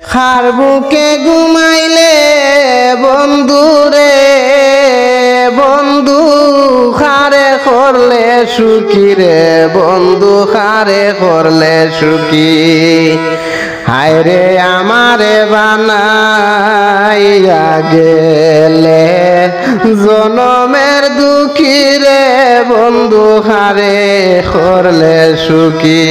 খার বুকে ঘুমাইলে বন্ধু রে বন্ধু খারে করলে সুখী রে বন্ধু খারে করলে সুখী হায় রে আমারে বানাইয়া গেলে জনমের দুঃখী রে বন্ধু খারে করলে সুখী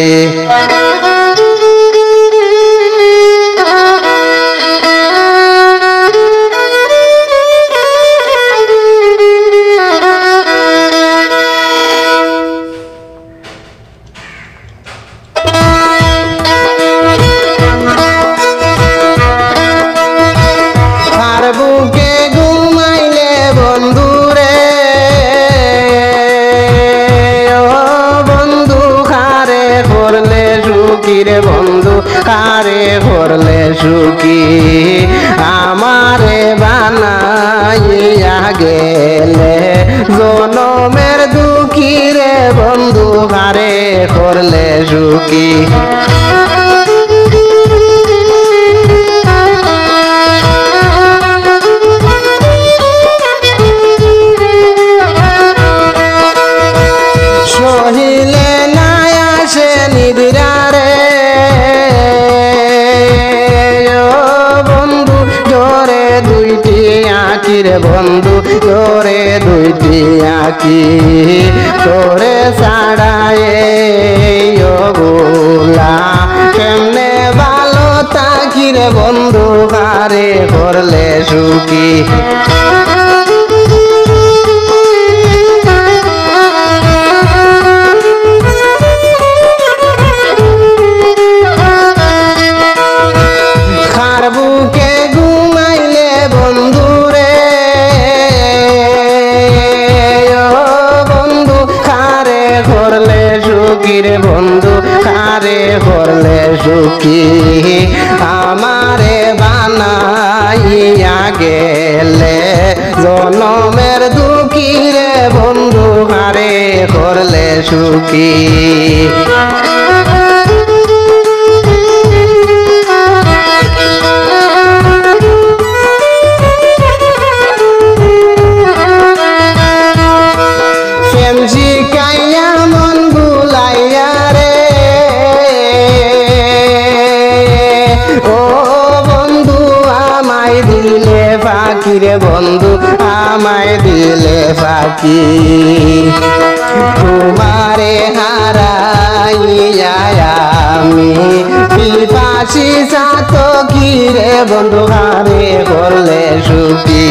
রে বন্ধু কারে করলে সুখী আমারে বানাইয়া গেলে জনমের দুঃখী রে বন্ধু কারে করলে সুখী সহিলে নাই আসে নিদ্রা রে বন্ধু তোরে দুইটি আঁকি তোরে ছাড়ায়ে গোলা কেমনে ভালো থাকি রে বন্ধু কারে করলে সুখী খার বুকে ঘুমাইলে বন্ধু রে বন্ধু কারে করলে সুখী আমারে বানাইয়া গেলে জনমের দুঃখী রে বন্ধু কারে করলে সুখী ফাঁকি রে বন্ধু আমায় দিলে ফাঁকি তোমারে হারাইয়া আমি পিপাসি সাতকি রে বন্ধু হারে করলে সুখী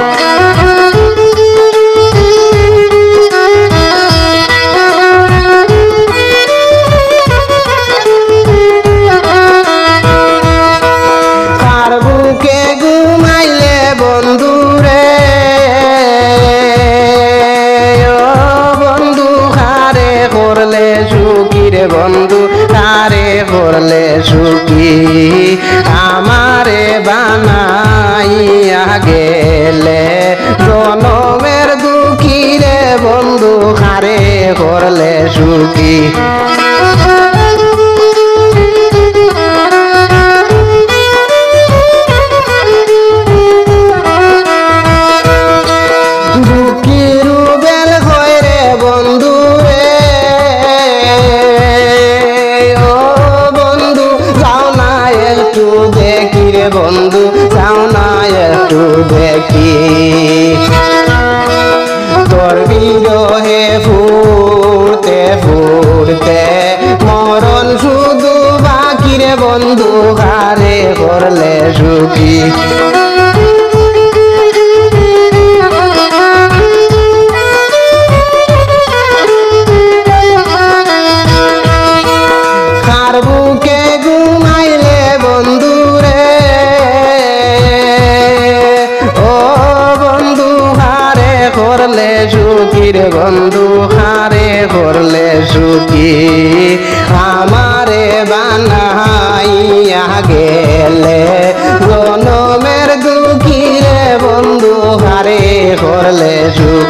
বন্ধু রে ও বন্ধু কারে করলে সুখী রে বন্ধু কারে করলে সুখী আমারে বানাইয়া গেলে জনমের দুঃখী রে বন্ধু কারে করলে সুখী বন্ধু যাও না একটু দেখি তোর বিরহে ফুরতে ফুরতে মরণ শুধু বাকি রে বন্ধু কারে করলে সুখী খার বুকে ঘুমাইলে বন্ধু রে করলে সুখী রে বন্ধু হারে করলে সুখী আমারে বানাইয়া গেলে জনমের দুঃখী রে বন্ধু হারে করলে সুখী